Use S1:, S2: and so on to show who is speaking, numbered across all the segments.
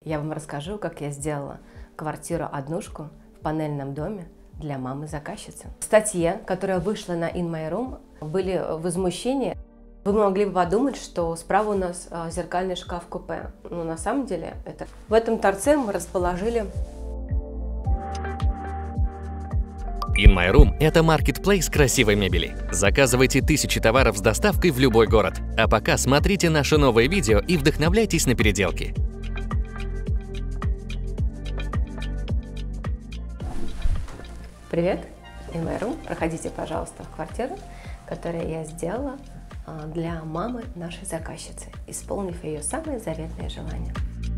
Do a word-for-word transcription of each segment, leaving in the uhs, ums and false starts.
S1: я вам расскажу, как я сделала квартиру-однушку в панельном доме для мамы-заказчицы. В статье, которая вышла на In My Room, были возмущения. Вы могли бы подумать, что справа у нас зеркальный шкаф-купе, но на самом деле это... В этом торце мы расположили...
S2: In My Room – это маркетплейс красивой мебели. Заказывайте тысячи товаров с доставкой в любой город. А пока смотрите наши новые видео и вдохновляйтесь на переделки.
S1: Привет, In My Room. Проходите, пожалуйста, в квартиру, которую я сделала для мамы нашей заказчицы, исполнив ее самое заветное желание.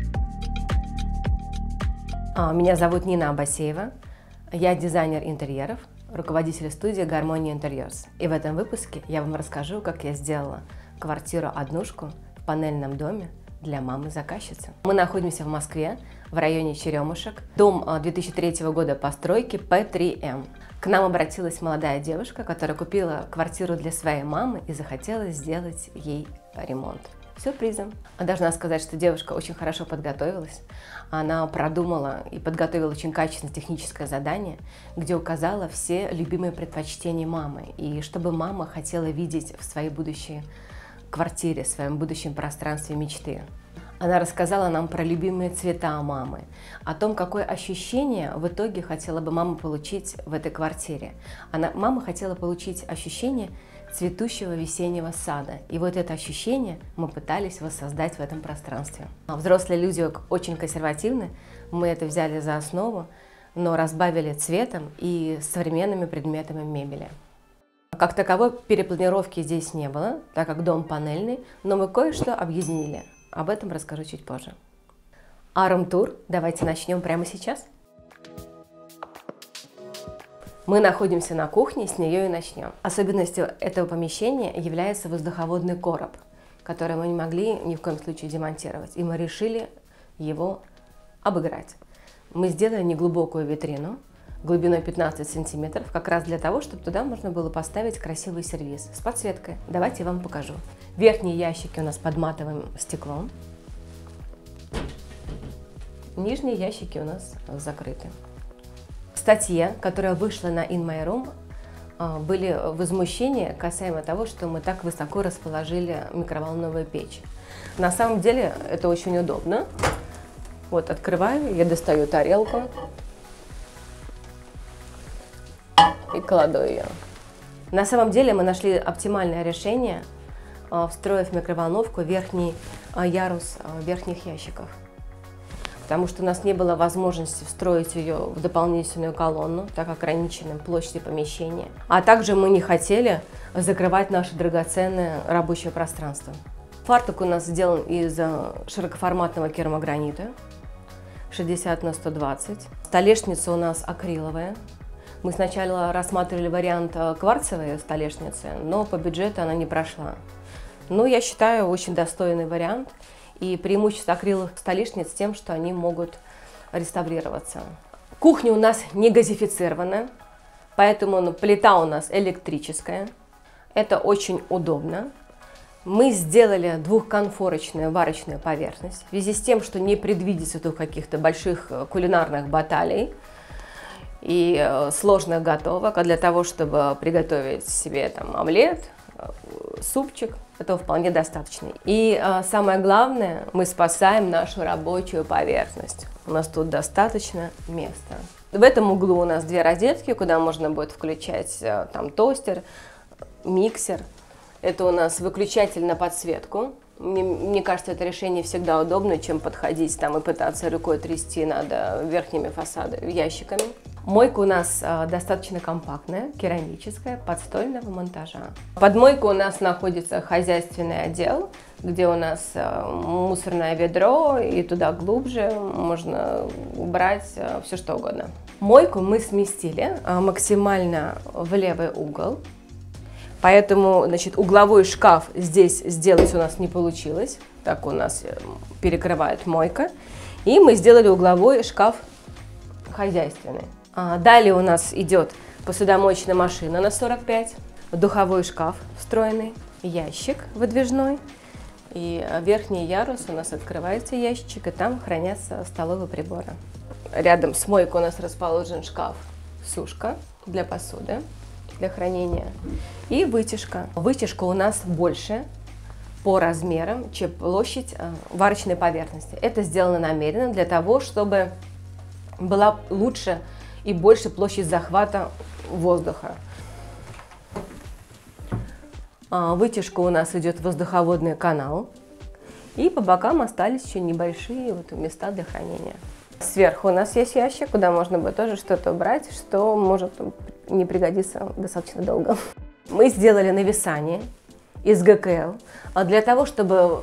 S1: Меня зовут Нина Абасеева. Я дизайнер интерьеров, руководитель студии Гармония Интерьерс. И в этом выпуске я вам расскажу, как я сделала квартиру-однушку в панельном доме для мамы-заказчицы. Мы находимся в Москве, в районе Черемушек. Дом две тысячи третьего года постройки П три М. К нам обратилась молодая девушка, которая купила квартиру для своей мамы и захотела сделать ей ремонт. Сюрпризом. Должна сказать, что девушка очень хорошо подготовилась. Она продумала и подготовила очень качественное техническое задание, где указала все любимые предпочтения мамы. И чтобы мама хотела видеть в своей будущей квартире, в своем будущем пространстве мечты. Она рассказала нам про любимые цвета мамы, о том, какое ощущение в итоге хотела бы мама получить в этой квартире. Она, мама хотела получить ощущение цветущего весеннего сада. И вот это ощущение мы пытались воссоздать в этом пространстве. Взрослые люди очень консервативны, мы это взяли за основу, но разбавили цветом и современными предметами мебели. Как таковой перепланировки здесь не было, так как дом панельный, но мы кое-что объединили. Об этом расскажу чуть позже. А рум-тур давайте начнем прямо сейчас. Мы находимся на кухне, с нее и начнем. Особенностью этого помещения является воздуховодный короб, который мы не могли ни в коем случае демонтировать, и мы решили его обыграть. Мы сделали неглубокую витрину глубиной пятнадцать сантиметров, как раз для того, чтобы туда можно было поставить красивый сервиз с подсветкой. Давайте я вам покажу. Верхние ящики у нас под матовым стеклом, нижние ящики у нас закрыты. В статье, которая вышла на In My Room, были возмущения касаемо того, что мы так высоко расположили микроволновую печь. На самом деле это очень удобно. Вот открываю, я достаю тарелку и кладу ее. На самом деле мы нашли оптимальное решение, встроив в микроволновку верхний ярус верхних ящиков. Потому что у нас не было возможности встроить ее в дополнительную колонну, так как ограничены площади помещения. А также мы не хотели закрывать наше драгоценное рабочее пространство. Фартук у нас сделан из широкоформатного керамогранита шестьдесят на сто двадцать. Столешница у нас акриловая. Мы сначала рассматривали вариант кварцевой столешницы, но по бюджету она не прошла. Но я считаю, очень достойный вариант. И преимущество акриловых столешниц тем, что они могут реставрироваться. Кухня у нас не газифицированная, поэтому плита у нас электрическая. Это очень удобно. Мы сделали двухконфорочную варочную поверхность. В связи с тем, что не предвидится тут каких-то больших кулинарных баталий и сложных готовок, а для того, чтобы приготовить себе там омлет, супчик, этого вполне достаточно. И а, самое главное, мы спасаем нашу рабочую поверхность. У нас тут достаточно места. В этом углу у нас две розетки, куда можно будет включать а, там тостер, миксер. Это у нас выключатель на подсветку. Мне, мне кажется, это решение всегда удобно, чем подходить там и пытаться рукой трясти над верхними фасадами, ящиками. Мойка у нас э, достаточно компактная, керамическая, подстольного монтажа. Под мойкой у нас находится хозяйственный отдел, где у нас э, мусорное ведро, и туда глубже можно убрать э, все что угодно. Мойку мы сместили э, максимально в левый угол, поэтому, значит, угловой шкаф здесь сделать у нас не получилось, так у нас перекрывает мойка, и мы сделали угловой шкаф хозяйственный. Далее у нас идет посудомоечная машина на сорок пять, духовой шкаф встроенный, ящик выдвижной И верхний ярус у нас открывается ящичек, и там хранятся столовые приборы. Рядом с мойкой у нас расположен шкаф-сушка для посуды, для хранения, и вытяжка. Вытяжка у нас больше по размерам, чем площадь варочной поверхности. Это сделано намеренно для того, чтобы была лучше и больше площадь захвата воздуха. Вытяжка у нас идет в воздуховодный канал, и по бокам остались еще небольшие вот места для хранения. Сверху у нас есть ящик, куда можно будет тоже что-то убрать, что может не пригодиться достаточно долго. Мы сделали навесание из гэ ка эл для того, чтобы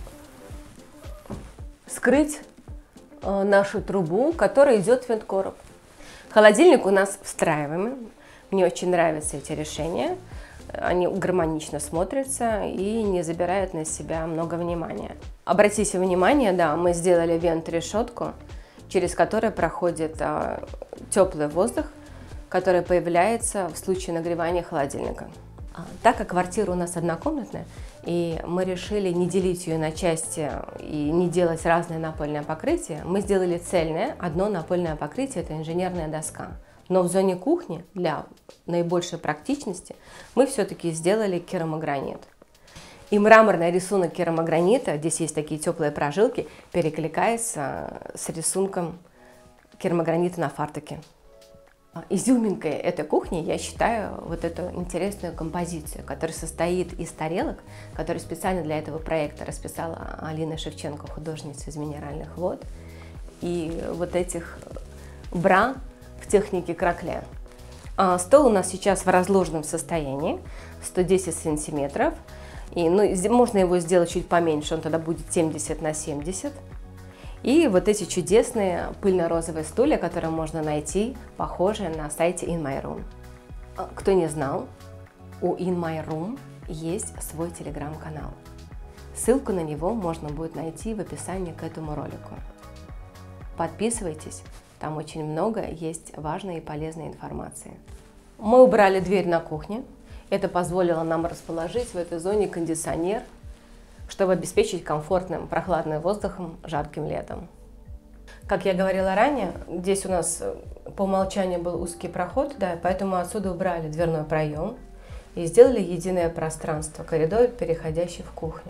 S1: скрыть нашу трубу, которая идет в венткороб. Холодильник у нас встраиваемый. Мне очень нравятся эти решения. Они гармонично смотрятся и не забирают на себя много внимания. Обратите внимание, да, мы сделали вент-решетку, через которую проходит а, теплый воздух, который появляется в случае нагревания холодильника. А, так как квартира у нас однокомнатная, и мы решили не делить ее на части и не делать разное напольное покрытие, мы сделали цельное одно напольное покрытие, это инженерная доска. Но в зоне кухни для наибольшей практичности мы все-таки сделали керамогранит. И мраморный рисунок керамогранита, здесь есть такие теплые прожилки, перекликается с рисунком керамогранита на фартуке. Изюминкой этой кухни я считаю вот эту интересную композицию, которая состоит из тарелок, которую специально для этого проекта расписала Алина Шевченко, художница из «Минеральных вод», и вот этих бра в технике кракле. А стол у нас сейчас в разложенном состоянии, сто десять сантиметров. И, ну, можно его сделать чуть поменьше, он тогда будет семьдесят на семьдесят. И вот эти чудесные пыльно-розовые стулья, которые можно найти, похожие на сайте In My Room. Кто не знал, у In My Room есть свой телеграм-канал. Ссылку на него можно будет найти в описании к этому ролику. Подписывайтесь. Там очень много есть важной и полезной информации. Мы убрали дверь на кухне. Это позволило нам расположить в этой зоне кондиционер, чтобы обеспечить комфортным прохладным воздухом жарким летом. Как я говорила ранее, здесь у нас по умолчанию был узкий проход, да, поэтому отсюда убрали дверной проем и сделали единое пространство, коридор, переходящий в кухню.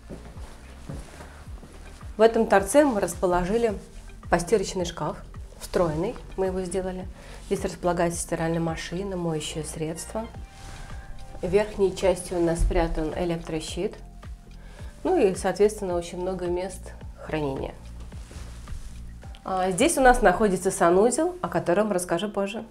S1: В этом торце мы расположили постирочный шкаф. Встроенный, мы его сделали. Здесь располагается стиральная машина, моющее средство. В верхней части у нас спрятан электрощит. Ну и, соответственно, очень много мест хранения. А здесь у нас находится санузел, о котором расскажу позже.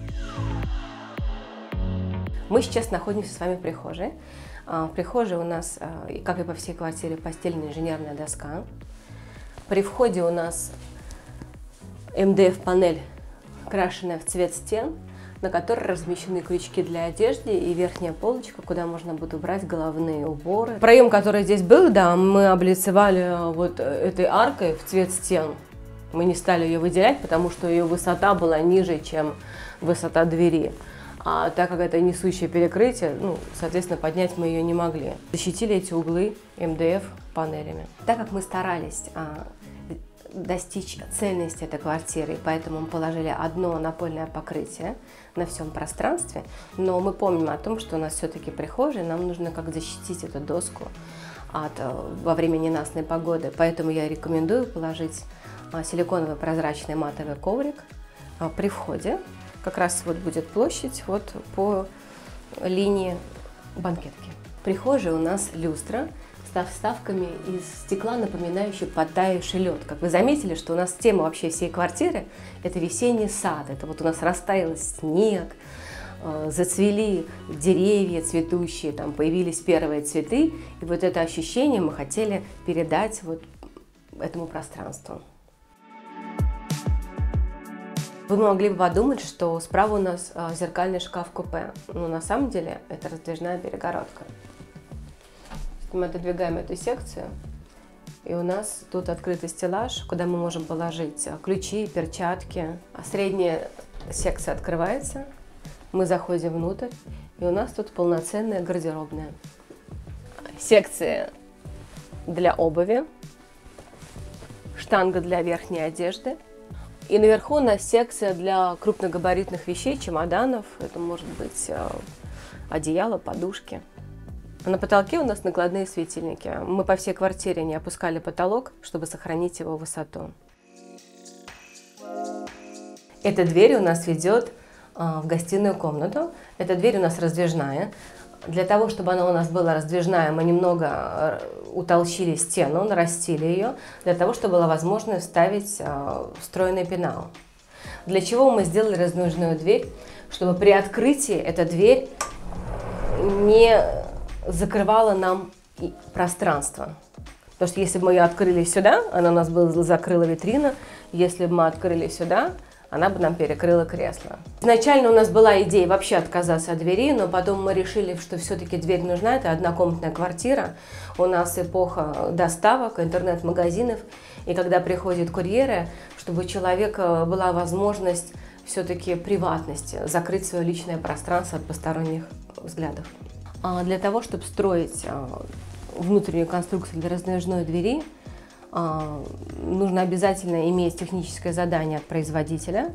S1: Мы сейчас находимся с вами в прихожей. В прихожей у нас, как и по всей квартире, постельная инженерная доска. При входе у нас эм дэ эф-панель, крашенная в цвет стен, на которой размещены крючки для одежды и верхняя полочка, куда можно будет убрать головные уборы. Проем, который здесь был, да, мы облицевали вот этой аркой в цвет стен. Мы не стали ее выделять, потому что ее высота была ниже, чем высота двери. А так как это несущее перекрытие, ну, соответственно, поднять мы ее не могли. Защитили эти углы эм дэ эф-панелями. Так как мы старались а, достичь цельности этой квартиры, поэтому мы положили одно напольное покрытие на всем пространстве, но мы помним о том, что у нас все-таки прихожая, нам нужно как защитить эту доску от, во время ненастной погоды, поэтому я рекомендую положить силиконовый прозрачный матовый коврик при входе, как раз вот будет площадь вот по линии банкетки. В прихожей у нас люстра со вставками из стекла, напоминающих подтаявший лед. Как вы заметили, что у нас тема вообще всей квартиры – это весенний сад. Это вот у нас растаял снег, зацвели деревья цветущие, там появились первые цветы. И вот это ощущение мы хотели передать вот этому пространству. Вы могли бы подумать, что справа у нас зеркальный шкаф-купе, но на самом деле это раздвижная перегородка. Мы отодвигаем эту секцию, и у нас тут открытый стеллаж, куда мы можем положить ключи, перчатки. А средняя секция открывается, мы заходим внутрь, и у нас тут полноценная гардеробная. Секция для обуви, штанга для верхней одежды. И наверху у нас секция для крупногабаритных вещей, чемоданов. Это может быть одеяло, подушки. На потолке у нас накладные светильники. Мы по всей квартире не опускали потолок, чтобы сохранить его высоту. Эта дверь у нас ведет в гостиную комнату. Эта дверь у нас раздвижная. Для того, чтобы она у нас была раздвижная, мы немного утолщили стену, нарастили ее, для того, чтобы была возможность вставить встроенный пенал. Для чего мы сделали раздвижную дверь? Чтобы при открытии эта дверь не закрывала нам пространство. Потому что если бы мы ее открыли сюда, она у нас была, закрыла витрина. Если бы мы открыли сюда, она бы нам перекрыла кресло. Изначально у нас была идея вообще отказаться от двери, но потом мы решили, что все-таки дверь нужна. Это однокомнатная квартира. У нас эпоха доставок, интернет-магазинов. И когда приходят курьеры, чтобы у человека была возможность все-таки приватности, закрыть свое личное пространство от посторонних взглядов. А для того, чтобы строить внутреннюю конструкцию для раздвижной двери, нужно обязательно иметь техническое задание от производителя,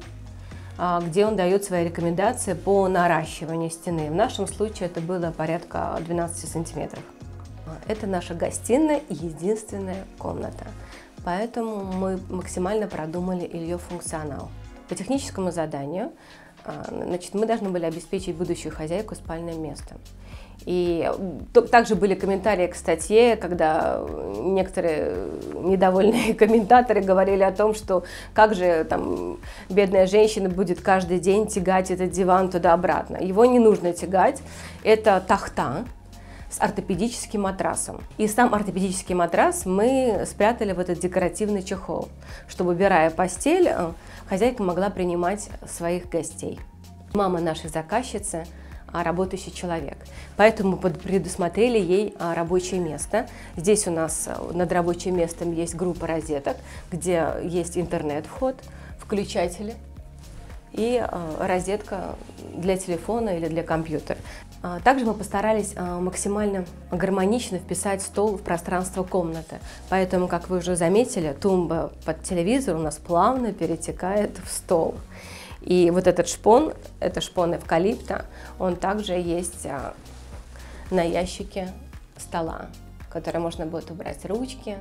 S1: где он дает свои рекомендации по наращиванию стены. В нашем случае это было порядка двенадцати сантиметров. Это наша гостиная и единственная комната, поэтому мы максимально продумали ее функционал. По техническому заданию, значит, мы должны были обеспечить будущую хозяйку спальным местом. И также были комментарии к статье, когда некоторые недовольные комментаторы говорили о том, что как же там бедная женщина будет каждый день тягать этот диван туда-обратно. Его не нужно тягать. Это тахта с ортопедическим матрасом. И сам ортопедический матрас мы спрятали в этот декоративный чехол, чтобы, убирая постель, хозяйка могла принимать своих гостей. Мама нашей заказчицы работающий человек, поэтому мы предусмотрели ей рабочее место. Здесь у нас над рабочим местом есть группа розеток, где есть интернет-вход, включатели и розетка для телефона или для компьютера. Также мы постарались максимально гармонично вписать стол в пространство комнаты, поэтому, как вы уже заметили, тумба под телевизор у нас плавно перетекает в стол. И вот этот шпон, это шпон эвкалипта, он также есть на ящике стола, в который можно будет убрать ручки,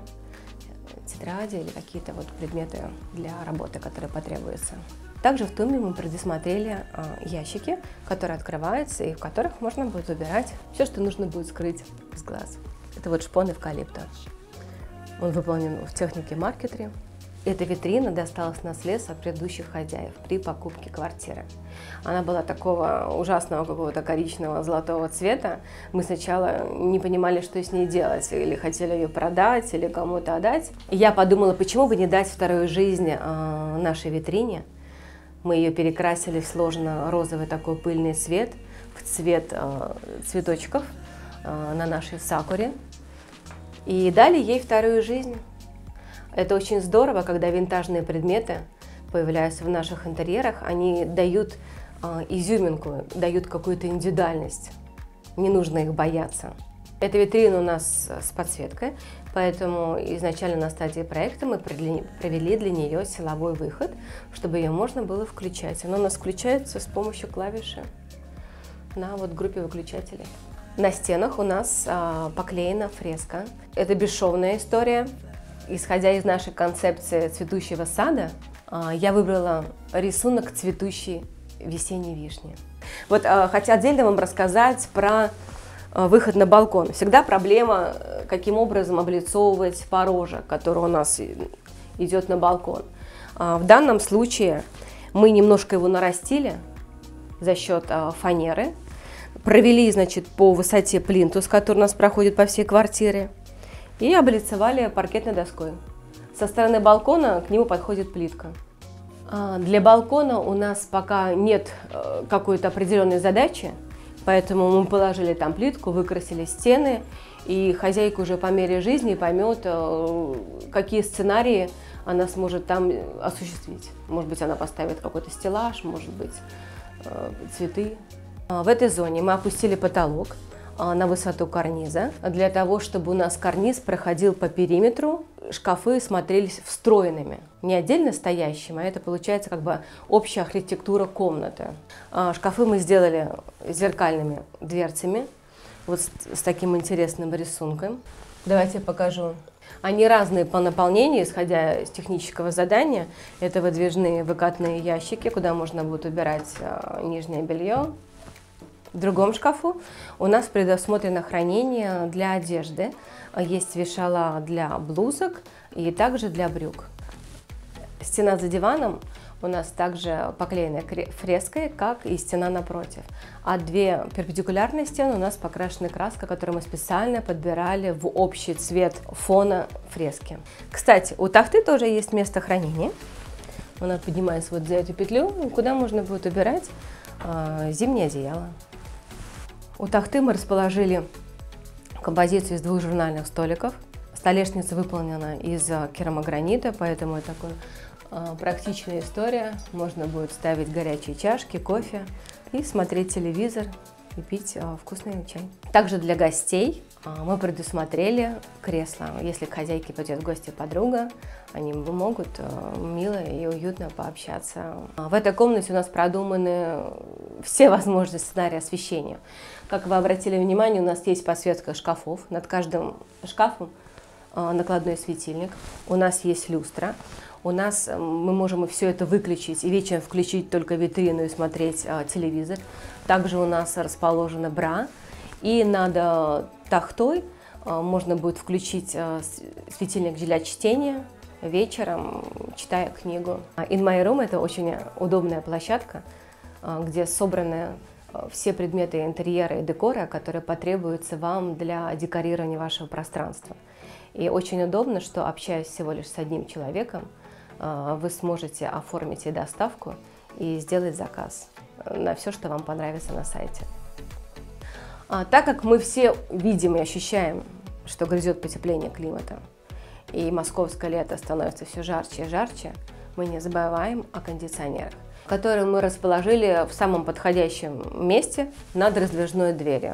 S1: тетради или какие-то вот предметы для работы, которые потребуются. Также в тумбе мы предусмотрели ящики, которые открываются и в которых можно будет убирать все, что нужно будет скрыть с глаз. Это вот шпон эвкалипта. Он выполнен в технике маркетри. Эта витрина досталась в наследство от предыдущих хозяев при покупке квартиры. Она была такого ужасного какого-то коричневого золотого цвета. Мы сначала не понимали, что с ней делать, или хотели ее продать, или кому-то отдать. И я подумала, почему бы не дать вторую жизнь э, нашей витрине. Мы ее перекрасили в сложно-розовый такой пыльный цвет, в цвет э, цветочков э, на нашей сакуре. И дали ей вторую жизнь. Это очень здорово, когда винтажные предметы появляются в наших интерьерах, они дают э, изюминку, дают какую-то индивидуальность. Не нужно их бояться. Эта витрина у нас с подсветкой, поэтому изначально на стадии проекта мы провели для нее силовой выход, чтобы ее можно было включать. Она у нас включается с помощью клавиши на вот группе выключателей. На стенах у нас э, поклеена фреска. Это бесшовная история. Исходя из нашей концепции цветущего сада, я выбрала рисунок цветущей весенней вишни. Вот хочу отдельно вам рассказать про выход на балкон. Всегда проблема, каким образом облицовывать порожек, который у нас идет на балкон. В данном случае мы немножко его нарастили за счет фанеры, провели, значит, по высоте плинтус, который у нас проходит по всей квартире, и облицевали паркетной доской. Со стороны балкона к нему подходит плитка. Для балкона у нас пока нет какой-то определенной задачи, поэтому мы положили там плитку, выкрасили стены, и хозяйка уже по мере жизни поймет, какие сценарии она сможет там осуществить. Может быть, она поставит какой-то стеллаж, может быть, цветы. В этой зоне мы опустили потолок. на высоту карниза. Для того, чтобы у нас карниз проходил по периметру, шкафы смотрелись встроенными, не отдельно стоящими, а это получается как бы общая архитектура комнаты. Шкафы мы сделали зеркальными дверцами, вот с, с таким интересным рисунком. Давайте я покажу. Они разные по наполнению, исходя из технического задания. Это выдвижные выкатные ящики, куда можно будет убирать нижнее белье. В другом шкафу у нас предусмотрено хранение для одежды. Есть вешала для блузок и также для брюк. Стена за диваном у нас также поклеена фреской, как и стена напротив. А две перпендикулярные стены у нас покрашены краской, которую мы специально подбирали в общий цвет фона фрески. Кстати, у тахты тоже есть место хранения. Она поднимается вот за эту петлю, куда можно будет убирать э, зимнее одеяло. У тахты мы расположили композицию из двух журнальных столиков. Столешница выполнена из керамогранита, поэтому это такой э, практичная история. Можно будет ставить горячие чашки, кофе и смотреть телевизор и пить э, вкусный чай. Также для гостей э, мы предусмотрели кресла. Если к хозяйке пойдет в гости подруга, они могут э, мило и уютно пообщаться. В этой комнате у нас продуманы все возможные сценарии освещения. Как вы обратили внимание, у нас есть подсветка шкафов. Над каждым шкафом э, накладной светильник. У нас есть люстра. У нас э, мы можем все это выключить и вечером включить только витрину и смотреть э, телевизор. Также у нас расположена бра. И над э, тахтой э, можно будет включить э, светильник для чтения вечером, читая книгу. In My Room — это очень удобная площадка, э, где собраны все предметы интерьера и декора, которые потребуются вам для декорирования вашего пространства. И очень удобно, что, общаясь всего лишь с одним человеком, вы сможете оформить и доставку, и сделать заказ на все, что вам понравится на сайте. Так как мы все видим и ощущаем, что грядет потепление климата, и московское лето становится все жарче и жарче, мы не забываем о кондиционерах, которые мы расположили в самом подходящем месте над раздвижной дверью.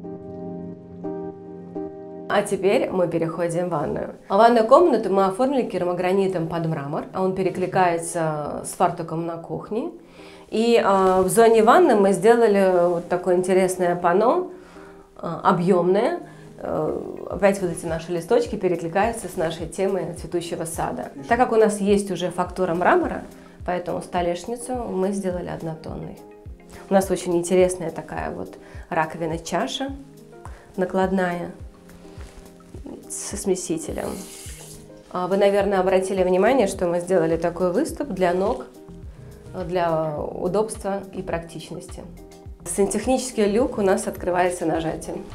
S1: А теперь мы переходим в ванную. А ванную комнату мы оформили керамогранитом под мрамор. Он перекликается с фартуком на кухне. И э, в зоне ванны мы сделали вот такое интересное панно, э, объемное. Э, опять вот эти наши листочки перекликаются с нашей темой цветущего сада. Так как у нас есть уже фактура мрамора, поэтому столешницу мы сделали однотонной. У нас очень интересная такая вот раковина-чаша накладная со смесителем. Вы, наверное, обратили внимание, что мы сделали такой выступ для ног, для удобства и практичности. Сантехнический люк у нас открывается нажатием.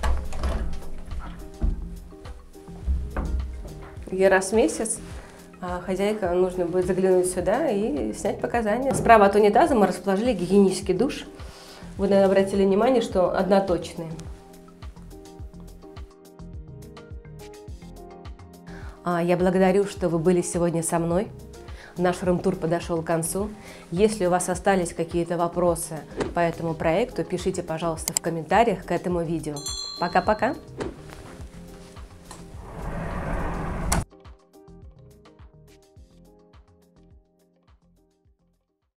S1: И раз в месяц хозяйка нужно будет заглянуть сюда и снять показания. Справа от унитаза мы расположили гигиенический душ. Вы, наверное, обратили внимание, что одноточный. Я благодарю, что вы были сегодня со мной. Наш рум-тур подошел к концу. Если у вас остались какие-то вопросы по этому проекту, пишите, пожалуйста, в комментариях к этому видео. Пока-пока!